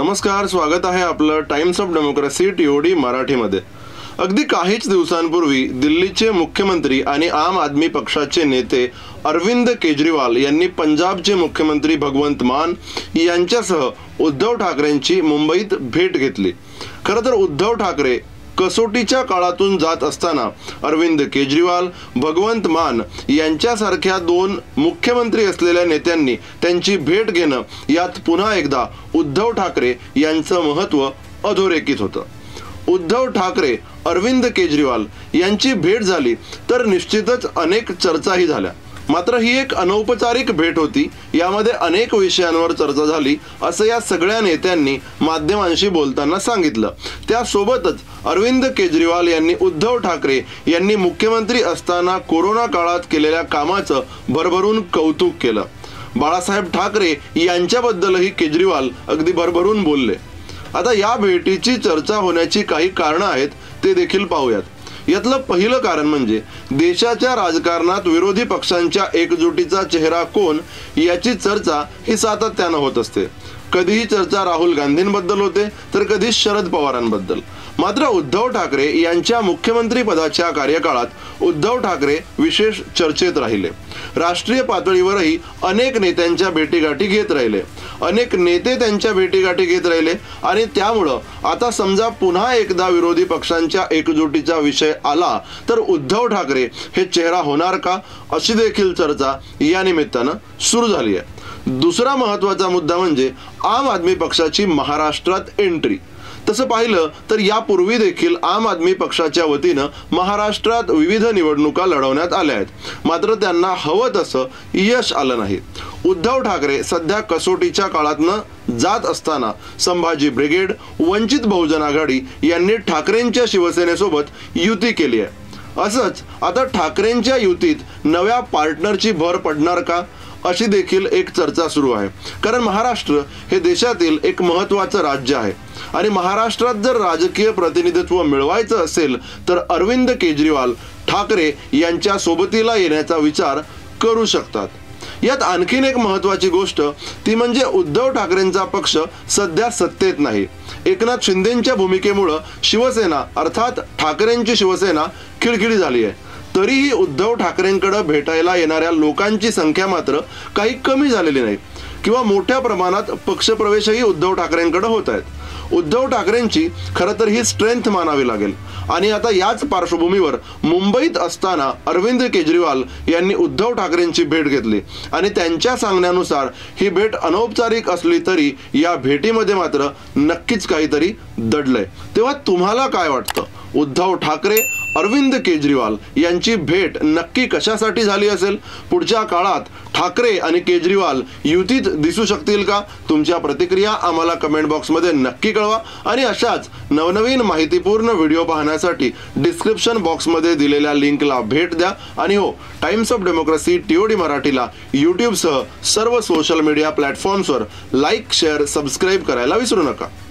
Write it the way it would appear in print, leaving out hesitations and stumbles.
नमस्कार, स्वागत आहे आपलं टाइम्स ऑफ डेमोक्रेसी टीओडी मराठीमध्ये। अगदी काहीच दिवसांपूर्वी दिल्लीचे मुख्यमंत्री आणि आम आदमी पक्षाचे नेते अरविंद केजरीवाल यांनी पंजाबचे मुख्यमंत्री भगवंत मान यांच्यासह उद्धव ठाकरेंची मुंबईत भेट घेतली। खरं तर उद्धव ठाकरे कसोटीच्या काळातून जात असताना अरविंद केजरीवाल, भगवंत मान यांच्यासारख्या दोन मुख्यमंत्री असलेल्या नेत्यांनी त्यांची भेट घेणं यात पुन्हा एकदा उद्धव ठाकरे यांचं महत्त्व अधोरेखित होतं। उद्धव ठाकरे अरविंद केजरीवाल यांची भेट झाली तर निश्चितच अनेक चर्चाही झाल्या, मात्र ही एक अनौपचारिक भेट होती। यामध्ये अनेक विषयांवर चर्चा झाली असं या सगळ्या नेत्यांनी माध्यमांशी बोलताना सांगितलं। त्यासोबतच अरविंद केजरीवाल यांनी उद्धव ठाकरे यांनी मुख्यमंत्री असताना कोरोना काळात केलेल्या कामाचं भरभरून कौतुक केलं। बाळासाहेब ठाकरे यांच्याबद्दलही केजरीवाल अगदी भरभरून बोलले। आता या भेटीची चर्चा होण्याची काही कारणं आहेत, ते देखील पाहूयात। यातलं पहिलं कारण म्हणजे देशाच्या राजकारणात विरोधी पक्षांच्या एकजुटीचा चेहरा कोण याची चर्चा ही सातत्यानं होत असते। कधीही चर्चा राहुल गांधींबद्दल होते तर कधी शरद पवारांबद्दल। मात्र उद्धव ठाकरे यांच्या मुख्यमंत्री पदाच्या कार्यकाळात उद्धव ठाकरे विशेष चर्चेत राहिले। राष्ट्रीय पातळीवरही अनेक नेत्यांच्या भेटीगाठी घेत राहिले, अनेक नेते त्यांच्या भेटीगाठी घेत राहिले आणि त्यामुळं आता समजा पुन्हा एकदा विरोधी पक्षांच्या एकजुटीचा विषय आला तर उद्धव ठाकरे हे चेहरा होणार का, अशी देखील चर्चा या निमित्तानं सुरू झाली आहे। दुसरा महत्त्वाचा मुद्दा म्हणजे आम आदमी पक्षाची महाराष्ट्रात एंट्री। तसं पाहिलं तर यापूर्वी देखील आम आदमी पक्षाच्या वतीनं महाराष्ट्रात विविध निवडणुका लढवण्यात आल्या आहेत, मात्र त्यांना हवं तसं यश आलं नाही। उद्धव ठाकरे सध्या कसोटीच्या काळातनं जात असताना संभाजी ब्रिगेड, वंचित बहुजन आघाडी यांनी ठाकरेंच्या शिवसेनेसोबत युती केली आहे। असंच आता ठाकरेंच्या युतीत नव्या पार्टनरची भर पडणार का, अशी देखील एक चर्चा सुरू आहे। कारण महाराष्ट्र हे देशातील एक महत्त्वाचं राज्य आहे आणि महाराष्ट्रात जर राजकीय प्रतिनिधित्व मिळवायचं असेल तर अरविंद केजरीवाल ठाकरे यांच्या सोबतीला येण्याचा विचार करू शकतात। यात आणखीन एक महत्त्वाची गोष्ट ती म्हणजे उद्धव ठाकरेंचा पक्ष सध्या सत्तेत नाही। एकनाथ शिंदेंच्या भूमिकेमुळे शिवसेना अर्थात ठाकरेंची शिवसेना खिळखिळी झाली आहे। तरीही उद्धव ठाकरेंकडे भेटायला येणाऱ्या लोकांची संख्या मात्र काही कमी झालेली नाही किंवा मोठ्या प्रमाणात पक्षप्रवेशही उद्धव ठाकरेंकडे होत आहेत। उद्धव ठाकरेंची खरं तर ही स्ट्रेंथ मानावी लागेल आणि आता याच पार्श्वभूमीवर मुंबईत असताना अरविंद केजरीवाल यांनी उद्धव ठाकरेंची भेट घेतली आणि त्यांच्या सांगण्यानुसार ही भेट अनौपचारिक असली तरी या भेटीमध्ये मात्र नक्कीच काहीतरी दडलंय। तेव्हा तुम्हाला काय वाटतं, उद्धव ठाकरे अरविंद केजरीवाल यांची भेट नक्की कशासाठी झाली असेल? पुढच्या काळात ठाकरे आणि केजरीवाल युतीत दिसू शकतील का? तुमच्या प्रतिक्रिया आम्हाला कमेंट बॉक्समध्ये नक्की कळवा आणि अशाच नवनवीन माहितीपूर्ण व्हिडिओ पाहण्यासाठी डिस्क्रिप्शन बॉक्समध्ये दिलेल्या लिंकला भेट द्या आणि हो, टाइम्स ऑफ डेमोक्रेसी टीओडी मराठीला यूट्यूबसह सर्व सोशल मीडिया प्लॅटफॉर्म्सवर लाईक, शेअर, सबस्क्राईब करायला विसरू नका।